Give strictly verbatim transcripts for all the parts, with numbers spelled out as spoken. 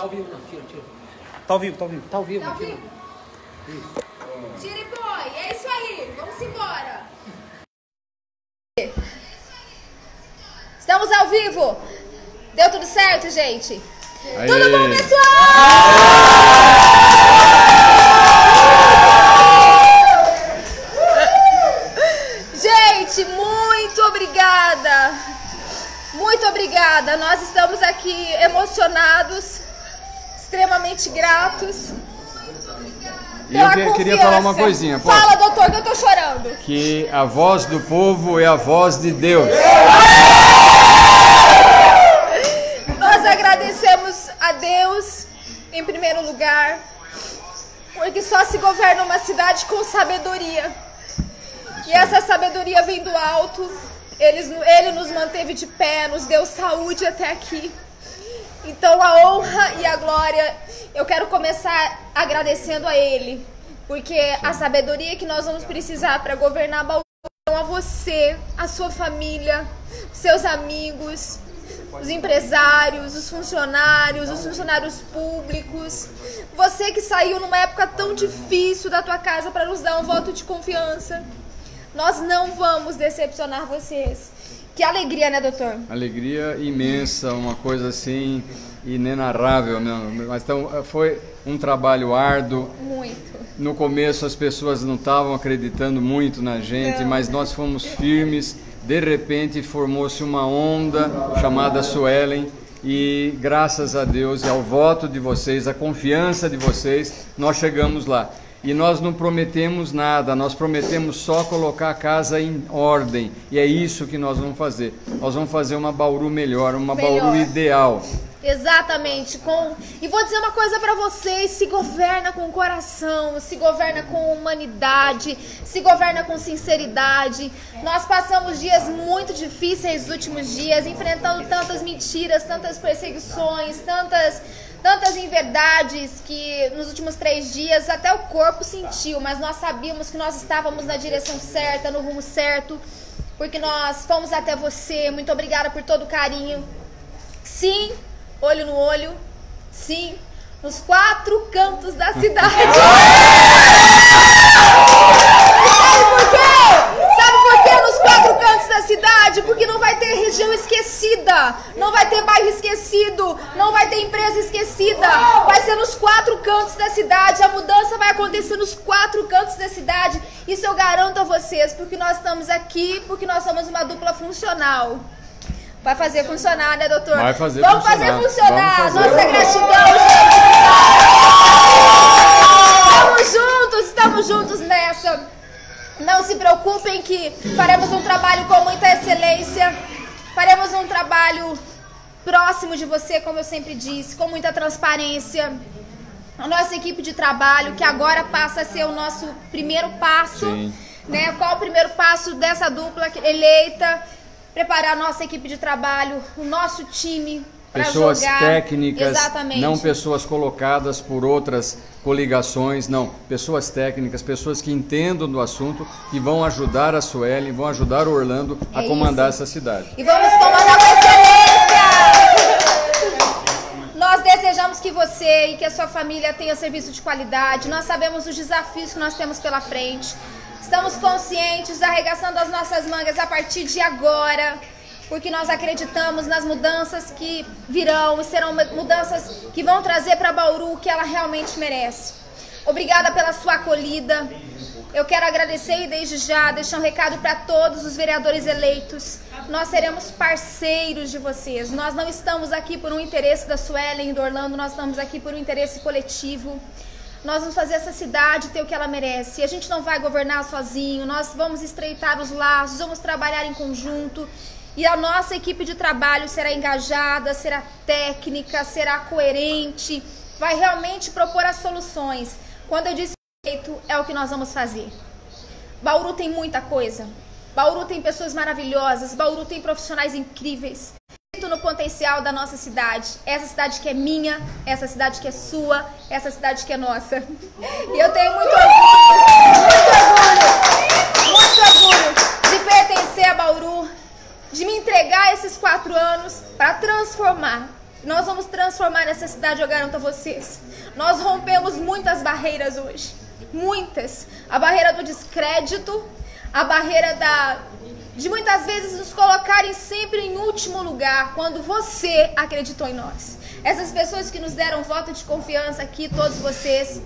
ao vivo, não. Tira, tira. Tá ao vivo, tá ao vivo. Tá ao vivo, Tá ao tira. vivo? Isso. Tiriboy, é isso aí. Vamos embora. Estamos ao vivo. Deu tudo certo, gente? Aê. Tudo bom, pessoal? Gente, muito obrigada. Muito obrigada. Nós estamos aqui emocionados, extremamente gratos. E eu que, queria falar uma coisinha. Posso? Fala, doutor, que eu tô chorando. Que a voz do povo é a voz de Deus. Nós agradecemos a Deus, em primeiro lugar, porque só se governa uma cidade com sabedoria. E essa sabedoria vem do alto. Ele, ele nos manteve de pé, nos deu saúde até aqui. Então a honra e a glória, eu quero começar agradecendo a Ele, porque a sabedoria que nós vamos precisar para governar Bauru, a você, a sua família, seus amigos, os empresários, os funcionários, os funcionários públicos, você que saiu numa época tão difícil da tua casa para nos dar um voto de confiança. Nós não vamos decepcionar vocês. Que alegria, né, doutor? Alegria imensa, uma coisa assim inenarrável, né? Mas então, foi um trabalho árduo. Muito. No começo as pessoas não estavam acreditando muito na gente, não. Mas nós fomos firmes. De repente formou-se uma onda chamada Suelen e graças a Deus e ao voto de vocês, a confiança de vocês, nós chegamos lá. E nós não prometemos nada, nós prometemos só colocar a casa em ordem. E é isso que nós vamos fazer. Nós vamos fazer uma Bauru melhor, uma melhor. Bauru ideal. Exatamente. Com... E vou dizer uma coisa para vocês, se governa com coração, se governa com humanidade, se governa com sinceridade. Nós passamos dias muito difíceis nos últimos dias, enfrentando tantas mentiras, tantas perseguições, tantas... tantas inverdades que nos últimos três dias até o corpo sentiu, mas nós sabíamos que nós estávamos na direção certa, no rumo certo, porque nós fomos até você. Muito obrigada por todo o carinho. Sim, olho no olho, sim, nos quatro cantos da cidade. Sabe por quê? Sabe por quê nos quatro cantos da cidade? Porque não vai ter região esquecida, não vai ter bairro esquecido, não vai ter empresa esquecida. Vai ser nos quatro cantos da cidade. A mudança vai acontecer nos quatro cantos da cidade. Isso eu garanto a vocês, porque nós estamos aqui, porque nós somos uma dupla funcional. Vai fazer funcionar, né, doutor? Vai fazer Vamos funcionar. fazer funcionar. Vamos fazer. Nossa gratidão, gente. Estamos juntos, estamos juntos nessa. Não se preocupem que faremos um trabalho com muita excelência. Faremos um trabalho próximo de você, como eu sempre disse, com muita transparência. A nossa equipe de trabalho, que agora passa a ser o nosso primeiro passo. Sim. Né? Qual o primeiro passo dessa dupla eleita? Preparar a nossa equipe de trabalho, o nosso time para jogar. Pessoas técnicas, exatamente. Não pessoas colocadas por outras coligações, não. Pessoas técnicas, pessoas que entendam do assunto, que vão ajudar a Suelen, vão ajudar o Orlando a É comandar isso. essa cidade. E vamos comandar com excelência! Nós desejamos que você e que a sua família tenha serviço de qualidade. Nós sabemos os desafios que nós temos pela frente. Estamos conscientes, arregaçando as nossas mangas a partir de agora, porque nós acreditamos nas mudanças que virão e serão mudanças que vão trazer para Bauru o que ela realmente merece. Obrigada pela sua acolhida. Eu quero agradecer e desde já deixar um recado para todos os vereadores eleitos. Nós seremos parceiros de vocês. Nós não estamos aqui por um interesse da Suelen e do Orlando, nós estamos aqui por um interesse coletivo. Nós vamos fazer essa cidade ter o que ela merece. E a gente não vai governar sozinho, nós vamos estreitar os laços, vamos trabalhar em conjunto. E a nossa equipe de trabalho será engajada, será técnica, será coerente, vai realmente propor as soluções. Quando eu disse feito, é o que nós vamos fazer. Bauru tem muita coisa. Bauru tem pessoas maravilhosas, Bauru tem profissionais incríveis. No potencial da nossa cidade, essa cidade que é minha, essa cidade que é sua, essa cidade que é nossa. E eu tenho muito orgulho, muito orgulho, muito orgulho de pertencer a Bauru, de me entregar esses quatro anos para transformar. Nós vamos transformar transformar nessa cidade, eu garanto a vocês. Nós rompemos muitas barreiras hoje. Muitas. A barreira do descrédito, a barreira da... de muitas vezes nos colocarem sempre em último lugar, quando você acreditou em nós. Essas pessoas que nos deram voto de confiança aqui, todos vocês,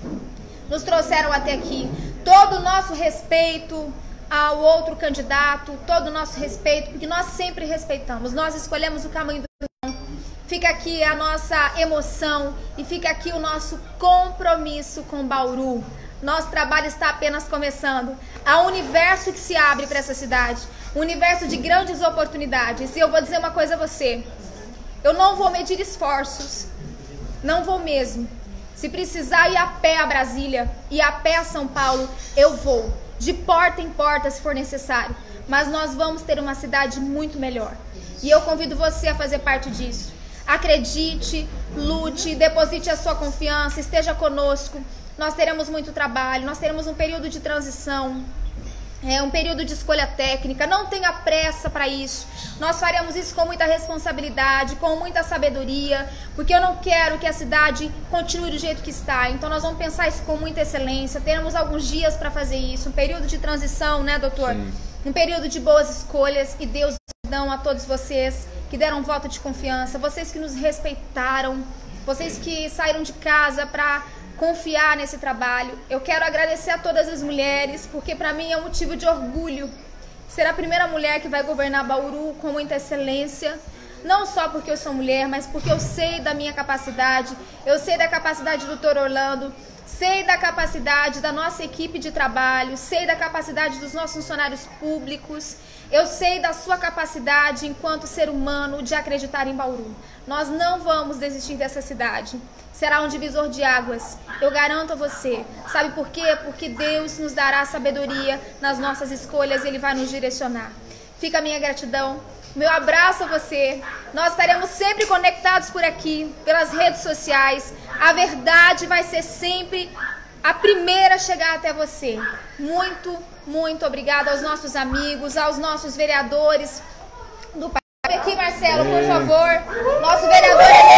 nos trouxeram até aqui. Todo o nosso respeito ao outro candidato, todo o nosso respeito, porque nós sempre respeitamos. Nós escolhemos o caminho do irmão. Fica aqui a nossa emoção e fica aqui o nosso compromisso com Bauru. Nosso trabalho está apenas começando. Há um universo que se abre para essa cidade. Um universo de grandes oportunidades. E eu vou dizer uma coisa a você. Eu não vou medir esforços. Não vou mesmo. Se precisar ir a pé a Brasília, ir a pé a São Paulo, eu vou. De porta em porta, se for necessário. Mas nós vamos ter uma cidade muito melhor. E eu convido você a fazer parte disso. Acredite, lute, deposite a sua confiança, esteja conosco. Nós teremos muito trabalho, nós teremos um período de transição, é, um período de escolha técnica. Não tenha pressa para isso. Nós faremos isso com muita responsabilidade, com muita sabedoria, porque eu não quero que a cidade continue do jeito que está. Então nós vamos pensar isso com muita excelência. Teremos alguns dias para fazer isso, um período de transição, né, doutor? Sim. Um período de boas escolhas, e Deus dão a todos vocês que deram um voto de confiança, vocês que nos respeitaram, vocês que saíram de casa para confiar nesse trabalho. Eu quero agradecer a todas as mulheres, porque para mim é um motivo de orgulho ser a primeira mulher que vai governar Bauru com muita excelência. Não só porque eu sou mulher, mas porque eu sei da minha capacidade, eu sei da capacidade do doutor Orlando, sei da capacidade da nossa equipe de trabalho, sei da capacidade dos nossos funcionários públicos, eu sei da sua capacidade enquanto ser humano de acreditar em Bauru. Nós não vamos desistir dessa cidade. Será um divisor de águas, eu garanto a você. Sabe por quê? Porque Deus nos dará sabedoria nas nossas escolhas e Ele vai nos direcionar. Fica a minha gratidão, meu abraço a você. Nós estaremos sempre conectados por aqui, pelas redes sociais. A verdade vai ser sempre a primeira a chegar até você. Muito, muito obrigada aos nossos amigos, aos nossos vereadores do país. Aqui, Marcelo, por favor. Nosso vereador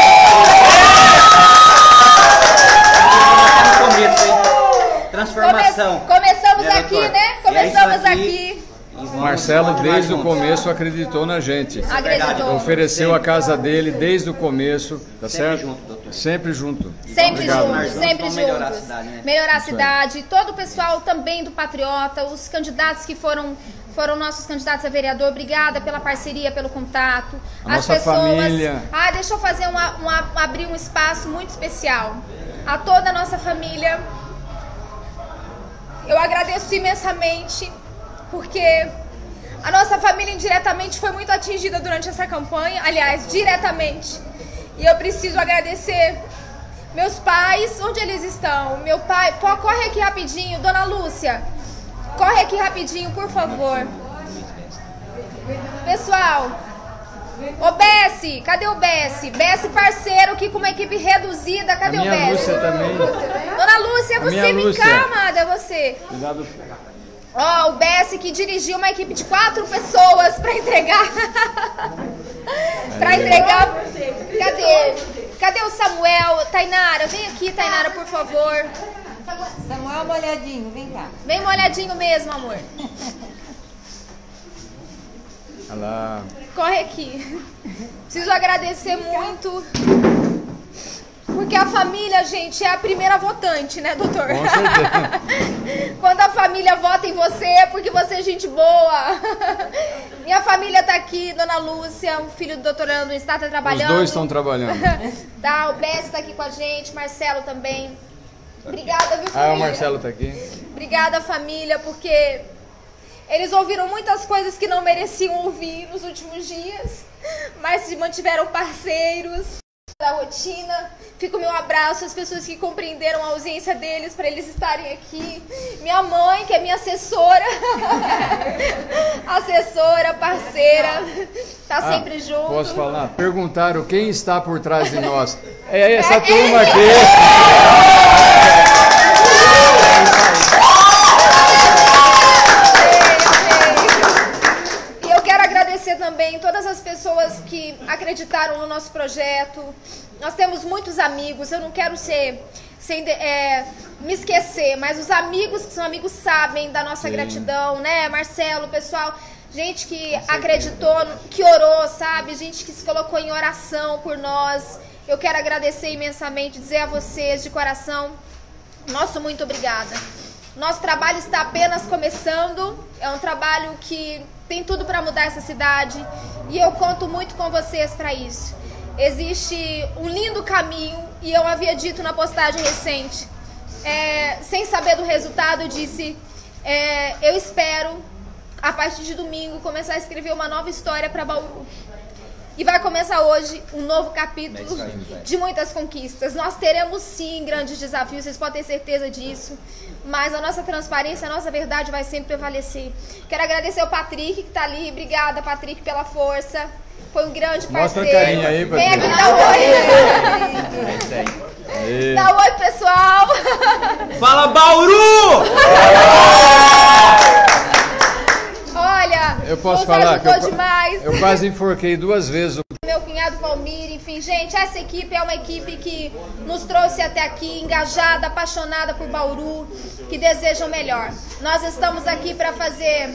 é... Transformação. Come começamos aqui, né? Começamos é aqui. aqui. Marcelo, desde o começo, acreditou na gente. Acreditou. Ofereceu a casa dele desde o começo, tá sempre certo? Junto, doutor. Sempre junto. Sempre Obrigado, juntos, Marcelo. sempre juntos. Melhorar a cidade, né? Melhorar a cidade. Todo o pessoal também do Patriota, os candidatos que foram... foram nossos candidatos a vereador. Obrigada pela parceria, pelo contato. A As nossa pessoas... família. Ah, deixa eu fazer uma, uma, abrir um espaço muito especial. A toda a nossa família, eu agradeço imensamente, porque a nossa família indiretamente foi muito atingida durante essa campanha. Aliás, diretamente. E eu preciso agradecer meus pais, onde eles estão. Meu pai, pô, corre aqui rapidinho, dona Lúcia. Corre aqui rapidinho, por favor. Pessoal, ô Bessi, cadê o Bessi? Bessi parceiro aqui com uma equipe reduzida, cadê a o minha Bessi? Lúcia também. Dona Lúcia, você, vem cá, amada, é você. Cuidado. Ó, o Bessi que dirigiu uma equipe de quatro pessoas pra entregar. pra entregar. Cadê? Cadê o Samuel? Tainara, vem aqui, Tainara, por favor. Samuel molhadinho, vem cá. Vem molhadinho mesmo, amor. Olha lá. Corre aqui. Preciso agradecer muito, porque a família, gente, é a primeira votante, né, doutor? Com certeza. Quando a família vota em você, é porque você é gente boa. Minha família tá aqui, dona Lúcia, o filho do doutor Orlando está tá trabalhando. Os dois estão trabalhando. Tá, o Bess tá aqui com a gente, Marcelo também. Obrigada, viu, família? Ah, o Marcelo tá aqui. Obrigada, família, porque eles ouviram muitas coisas que não mereciam ouvir nos últimos dias, mas se mantiveram parceiros da rotina. Fica o meu abraço às pessoas que compreenderam a ausência deles para eles estarem aqui. Minha mãe, que é minha assessora, assessora, parceira, tá Ah, sempre junto. Posso falar? Perguntaram quem está por trás de nós. É essa turma aqui. E eu quero agradecer também todas as pessoas que acreditaram no nosso projeto, Nós temos muitos amigos, eu não quero ser, ser é, me esquecer, mas os amigos que são amigos sabem da nossa Sim. gratidão, né? Marcelo, pessoal, gente que acreditou, que orou, sabe? Gente que se colocou em oração por nós. Eu quero agradecer imensamente, dizer a vocês de coração, nosso muito obrigada. Nosso trabalho está apenas começando, é um trabalho que tem tudo para mudar essa cidade e eu conto muito com vocês para isso. Existe um lindo caminho e eu havia dito na postagem recente, é, sem saber do resultado, eu disse, é, eu espero, a partir de domingo, começar a escrever uma nova história para Bauru. E vai começar hoje um novo capítulo de muitas conquistas. Nós teremos sim grandes desafios, vocês podem ter certeza disso. Mas a nossa transparência, a nossa verdade vai sempre prevalecer. Quero agradecer ao Patrick que está ali. Obrigada, Patrick, pela força. Foi um grande parceiro. Mostra a carinha aí, Patrick. Vem aqui dar um oi. É isso aí. Dá um oi, pessoal. Fala, Bauru! Olha, eu posso falar que eu, demais. eu quase enforquei duas vezes o meu cunhado Valmir, enfim, gente, essa equipe é uma equipe que nos trouxe até aqui, engajada, apaixonada por Bauru, que deseja o melhor. Nós estamos aqui para fazer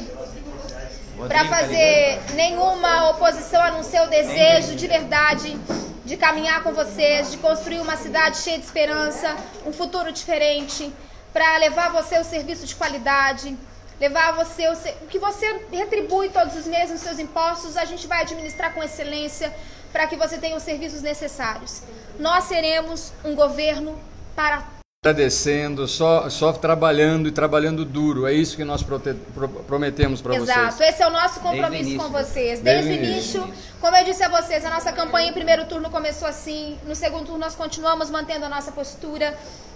para fazer nenhuma oposição a não ser o desejo de verdade de caminhar com vocês, de construir uma cidade cheia de esperança, um futuro diferente, para levar você o serviço de qualidade, levar você o, o que você retribui todos os meses nos seus impostos, a gente vai administrar com excelência para que você tenha os serviços necessários. Nós seremos um governo para agradecendo, só, só trabalhando e trabalhando duro. É isso que nós prote, pro, prometemos para vocês. Exato, esse é o nosso compromisso com vocês. Desde, Desde o início, início, como eu disse a vocês, a nossa campanha em primeiro turno começou assim, no segundo turno nós continuamos mantendo a nossa postura.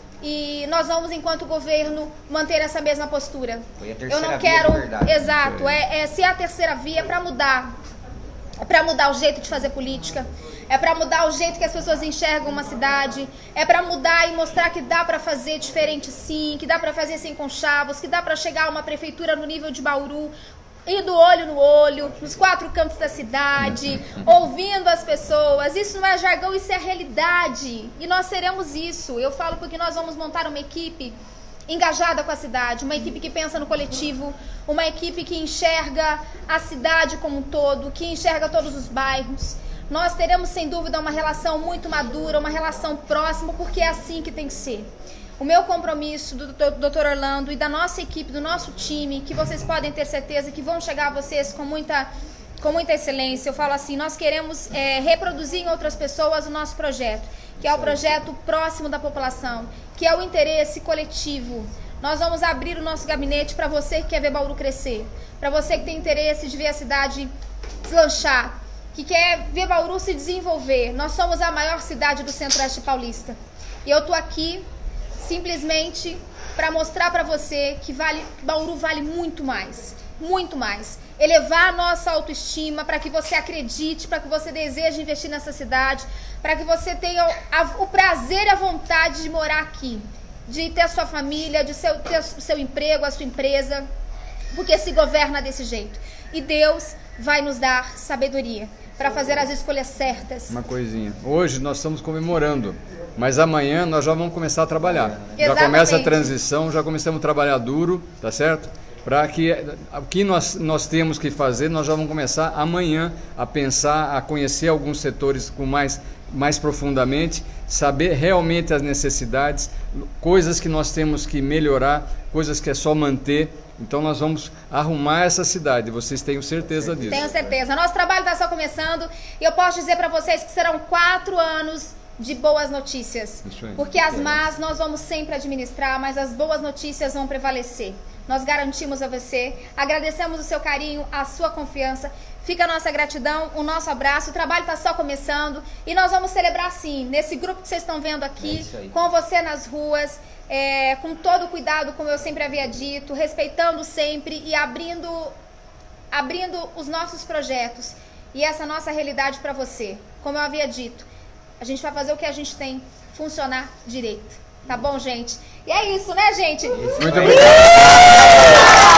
E nós vamos, enquanto governo, manter essa mesma postura. Foi a terceira Eu não quero, via de verdade, exato, é, é ser a terceira via para mudar, é para mudar o jeito de fazer política, é para mudar o jeito que as pessoas enxergam uma cidade, é para mudar e mostrar que dá para fazer diferente sim, que dá para fazer sem conchavos, que dá para chegar a uma prefeitura no nível de Bauru, ir do olho no olho, nos quatro cantos da cidade, ouvindo as pessoas. Isso não é jargão, isso é a realidade. E nós seremos isso. Eu falo porque nós vamos montar uma equipe engajada com a cidade, uma equipe que pensa no coletivo, uma equipe que enxerga a cidade como um todo, que enxerga todos os bairros. Nós teremos, sem dúvida, uma relação muito madura, uma relação próxima, porque é assim que tem que ser. O meu compromisso do doutor Orlando e da nossa equipe, do nosso time, que vocês podem ter certeza que vão chegar a vocês com muita, com muita excelência. Eu falo assim, nós queremos é, reproduzir em outras pessoas o nosso projeto, que é o projeto próximo da população, que é o interesse coletivo. Nós vamos abrir o nosso gabinete para você que quer ver Bauru crescer, para você que tem interesse de ver a cidade deslanchar, que quer ver Bauru se desenvolver. Nós somos a maior cidade do Centro-Oeste paulista. E eu estou aqui simplesmente para mostrar para você que vale, Bauru vale muito mais, muito mais. Elevar a nossa autoestima para que você acredite, para que você deseje investir nessa cidade, para que você tenha a, o prazer e a vontade de morar aqui, de ter a sua família, de seu, ter o seu emprego, a sua empresa, porque se governa desse jeito. E Deus vai nos dar sabedoria para fazer as escolhas certas. Uma coisinha. Hoje nós estamos comemorando, mas amanhã nós já vamos começar a trabalhar. Exatamente. Já começa a transição, já começamos a trabalhar duro, tá certo? Para que o que nós, nós temos que fazer, nós já vamos começar amanhã a pensar, a conhecer alguns setores com mais, mais profundamente, saber realmente as necessidades, coisas que nós temos que melhorar, coisas que é só manter. Então nós vamos arrumar essa cidade, vocês tenham certeza disso. Tenho certeza. Nosso trabalho está só começando e eu posso dizer para vocês que serão quatro anos de boas notícias. Porque as más nós vamos sempre administrar, mas as boas notícias vão prevalecer. Nós garantimos a você, agradecemos o seu carinho, a sua confiança. Fica a nossa gratidão, o nosso abraço. O trabalho está só começando e nós vamos celebrar sim, nesse grupo que vocês estão vendo aqui, é com você nas ruas, é, com todo o cuidado, como eu sempre havia dito, respeitando sempre e abrindo, abrindo os nossos projetos e essa nossa realidade para você. Como eu havia dito, a gente vai fazer o que a gente tem funcionar direito. Tá bom, gente? E é isso, né, gente? Muito obrigado.